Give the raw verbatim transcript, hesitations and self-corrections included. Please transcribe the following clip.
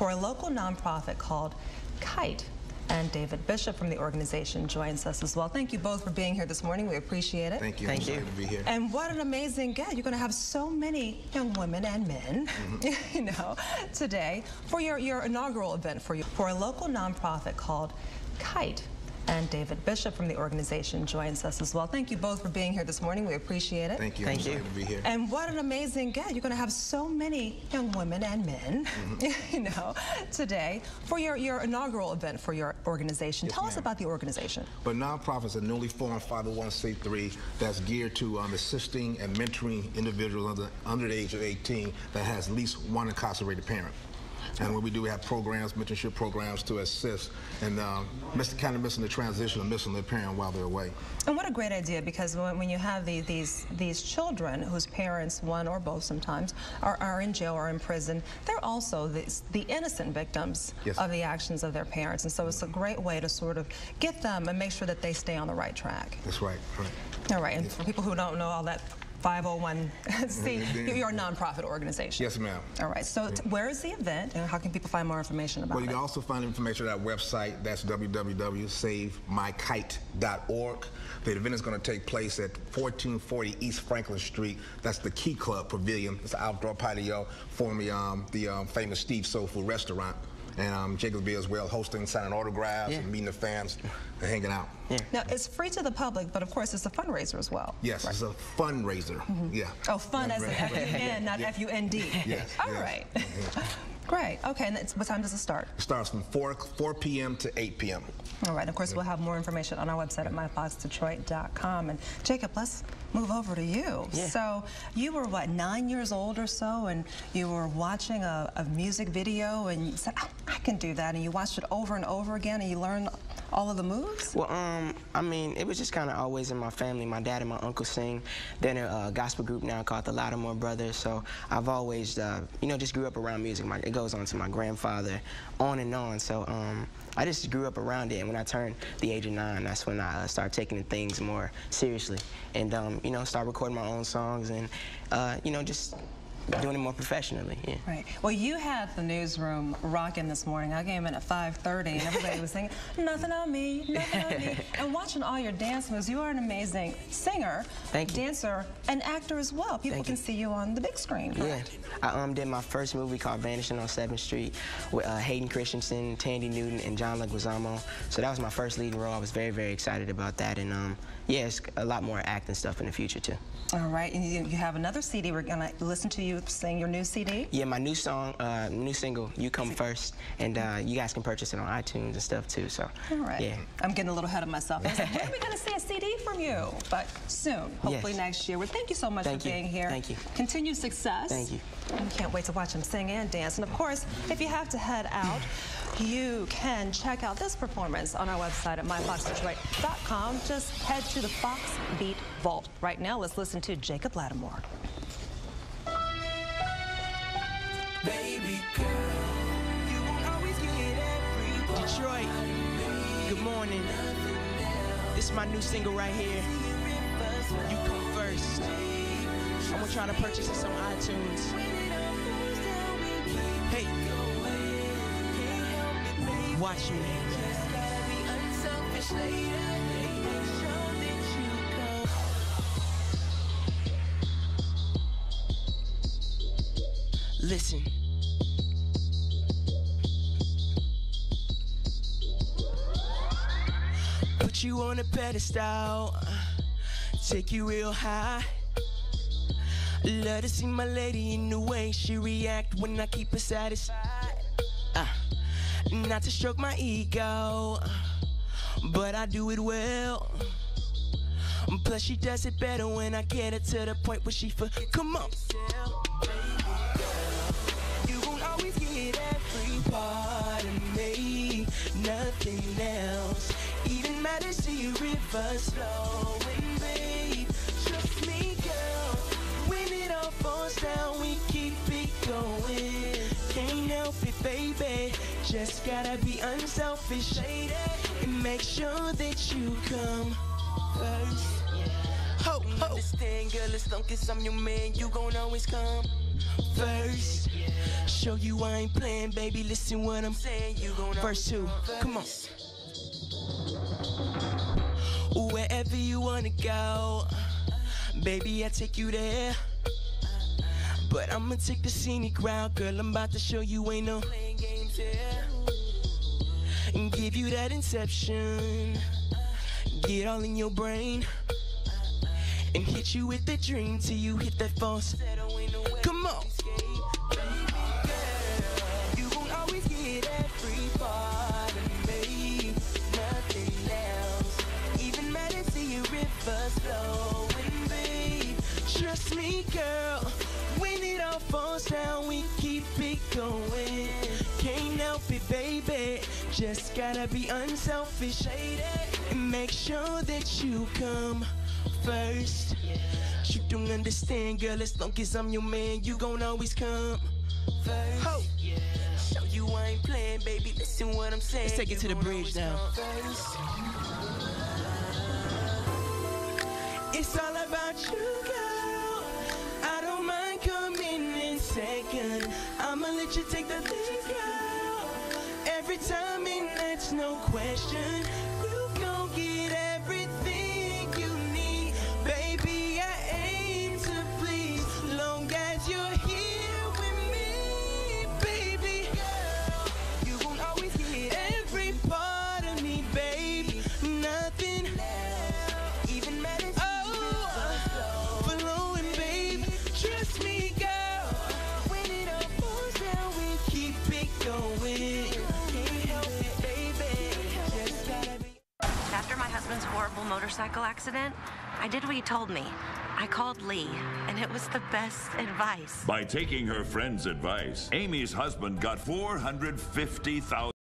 for a local nonprofit called K I T E. And David Bishop from the organization joins us as well. Thank you both for being here this morning. We appreciate it. Thank you. Thank I'm you. excited to be here. And what an amazing guest. You're going to have so many young women and men, mm-hmm. you know, today for your, your inaugural event for you for a local nonprofit called K I T E. And David Bishop from the organization joins us as well. Thank you both for being here this morning. We appreciate it. Thank you. Thank I'm you. excited to be here. And what an amazing guest. You're going to have so many young women and men, mm-hmm. you know, today for your, your inaugural event for your organization. Yes, Tell us ma'am. about the organization. But nonprofit is a newly formed five oh one c three that's geared to um, assisting and mentoring individuals under, under the age of eighteen that has at least one incarcerated parent. And what we do, we have programs, mentorship programs to assist and um, miss, kind of missing the transition of missing their parent while they're away. And what a great idea, because when, when you have the, these these children whose parents, one or both sometimes, are, are in jail or in prison, they're also the, the innocent victims yes. of the actions of their parents. And so it's a great way to sort of get them and make sure that they stay on the right track. That's right. right. All right, and for people who don't know all that, five oh one c, you're a nonprofit organization. Yes, ma'am. All right, so t where is the event, and how can people find more information about it? Well, you can also find information at our website. That's w w w dot save my kite dot org. The event is going to take place at fourteen forty East Franklin Street. That's the Key Club Pavilion. It's an outdoor patio formerly um, the um, famous Steve's Soul Food Restaurant. And um, Jacob will be as well, hosting, signing autographs, yeah. and meeting the fans and hanging out. Yeah. Now, it's free to the public, but of course, it's a fundraiser as well. Yes, right. It's a fundraiser. Mm-hmm. Yeah. Oh, fun as in F U N, not F U N D. Yes. All yes. right. Yeah. Great. Okay, and it's, what time does it start? It starts from four p m to eight p m All right. Of course, we'll have more information on our website at my fox detroit dot com. And Jacob, let's move over to you. Yeah. So you were, what, nine years old or so, and you were watching a, a music video, and you said, oh, I can do that, and you watched it over and over again, and you learned all of the moves? Well, um, I mean, it was just kind of always in my family. My dad and my uncle sing. They're in a uh, gospel group now called the Latimore Brothers. So I've always, uh, you know, just grew up around music. My, it goes on to my grandfather, on and on. So um, I just grew up around it. And when I turned the age of nine, that's when I uh, started taking things more seriously. And, um, you know, start recording my own songs and, uh, you know, just doing it more professionally, yeah. Right. Well, you had the newsroom rocking this morning. I came in at five thirty, and everybody was singing, nothing on me, nothing on me. And watching all your dance moves, you are an amazing singer, Thank you. dancer, and actor as well. People Thank can you. see you on the big screen, correct? Yeah. I um, did my first movie called Vanishing on seventh street with uh, Hayden Christensen, Tandy Newton, and John Leguizamo. So that was my first leading role. I was very, very excited about that. And um, yeah, it's a lot more acting stuff in the future, too. All right, and you, you have another C D. We're gonna listen to you sing your new C D. Yeah, my new song, uh, new single, You Come First, and uh, you guys can purchase it on iTunes and stuff too. So, all right. Yeah. I'm getting a little ahead of myself. I was like, when are we gonna see a C D from you? But soon, hopefully Yes. next year. Well, thank you so much Thank for you. being here. Thank you. Continued success. Thank you. I can't wait to watch him sing and dance. And of course, if you have to head out, you can check out this performance on our website at my fox detroit dot com. Just head to the Fox Beat Vault. Right now, let's listen to Jacob Latimore. Baby girl, you won't always get every Detroit, good morning. This is my new single right here. You Come First. I'm gonna try to purchase this on iTunes. Hey, watch me. Listen. Put you on a pedestal, take you real high. Love to see my lady in the way she react when I keep her satisfied. Uh, not to stroke my ego, but I do it well. Plus she does it better when I get her to the point where she for come on. You won't always get every part of me, nothing else even matters to you. Rivers flowing, babe. Trust me, girl. When it all falls down, we keep it going. Can't help it, baby. Just gotta be unselfish, lady, and make sure that you come first. Ho, ho. Understand, girl, as long as I'm your man, you gon' always come first. Show you I ain't playing, baby. Listen what I'm saying. You gon' verse two. Come on. Wherever you wanna go, baby, I take you there. But I'ma take the scenic route, girl. I'm about to show you ain't no playing games here. And give you that inception, get all in your brain, and hit you with the dream till you hit that false. Come on. You gon' always get every part of me, nothing else. Even matter see your rivers flowing, babe. Trust me, girl. When it all falls down, we keep it going. Can't help it, baby. Just gotta be unselfish and make sure that you come first. You don't understand, girl. As long as I'm your man, you gon' always come first. Ho. Show you I ain't playing, baby. Listen what I'm saying. Let's take it to the bridge now. It's all about you, girl. I don't mind coming in second. I'ma let you take the lead, girl. Every time, and that's no question. You gon' get everything you need, baby. I aim to please, long as you're here with me, baby. Girl, you gon' always get every part of me, babe. Nothing even matters. Oh, flowing, babe. Trust me, girl. When it all falls down, we keep it going. Can't help it, baby. Just gotta be. After my husband's horrible motorcycle accident, I did what he told me. I called Lee, and it was the best advice. By taking her friend's advice, Amy's husband got four hundred fifty thousand dollars.